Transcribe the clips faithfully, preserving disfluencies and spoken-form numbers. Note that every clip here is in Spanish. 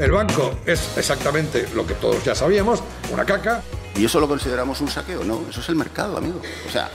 El banco es exactamente lo que todos ya sabíamos, una caca. ¿Y eso lo consideramos un saqueo? No, eso es el mercado, amigo. O sea...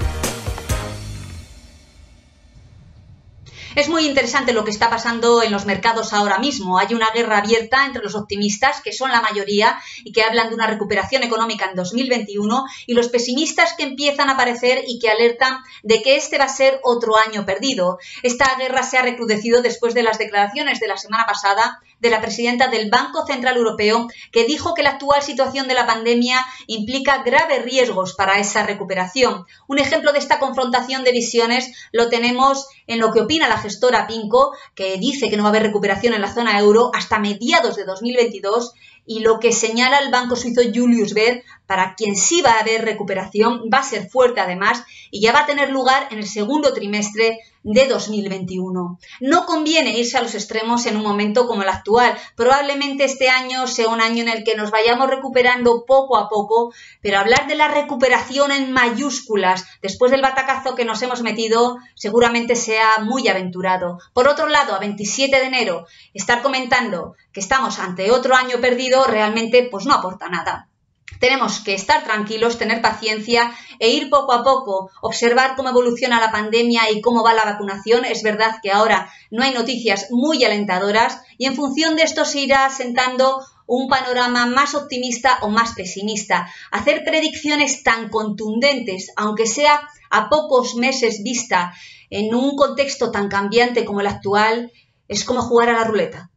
Es muy interesante lo que está pasando en los mercados ahora mismo. Hay una guerra abierta entre los optimistas, que son la mayoría y que hablan de una recuperación económica en dos mil veintiuno, y los pesimistas que empiezan a aparecer y que alertan de que este va a ser otro año perdido. Esta guerra se ha recrudecido después de las declaraciones de la semana pasada de la presidenta del Banco Central Europeo, que dijo que la actual situación de la pandemia implica graves riesgos para esa recuperación. Un ejemplo de esta confrontación de visiones lo tenemos en lo que opina la gestora PIMCO, que dice que no va a haber recuperación en la zona euro hasta mediados de dos mil veintidós, y lo que señala el banco suizo Julius Baer, para quien sí va a haber recuperación, va a ser fuerte además y ya va a tener lugar en el segundo trimestre de dos mil veintiuno. No conviene irse a los extremos en un momento como el actual. Probablemente este año sea un año en el que nos vayamos recuperando poco a poco, pero hablar de la recuperación en mayúsculas después del batacazo que nos hemos metido seguramente sea muy aventurado. Por otro lado, a veintisiete de enero, estar comentando que estamos ante otro año perdido realmente pues no aporta nada. Tenemos que estar tranquilos, tener paciencia e ir poco a poco, observar cómo evoluciona la pandemia y cómo va la vacunación. Es verdad que ahora no hay noticias muy alentadoras y en función de esto se irá asentando un panorama más optimista o más pesimista. Hacer predicciones tan contundentes, aunque sea a pocos meses vista, en un contexto tan cambiante como el actual, es como jugar a la ruleta.